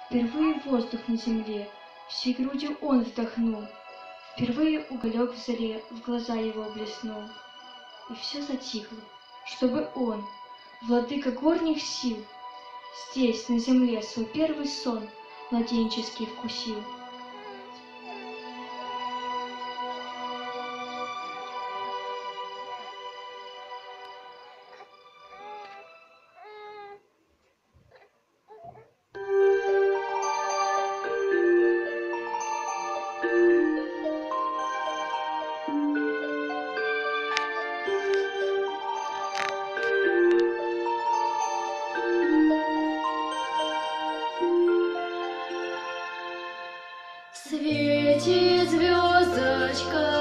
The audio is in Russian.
Впервые воздух на земле всей грудью он вдохнул, впервые уголек в заре в глаза его блеснул. И все затихло, чтобы он, владыка горних сил, здесь, на земле, свой первый сон младенческий вкусил. Светит звездочка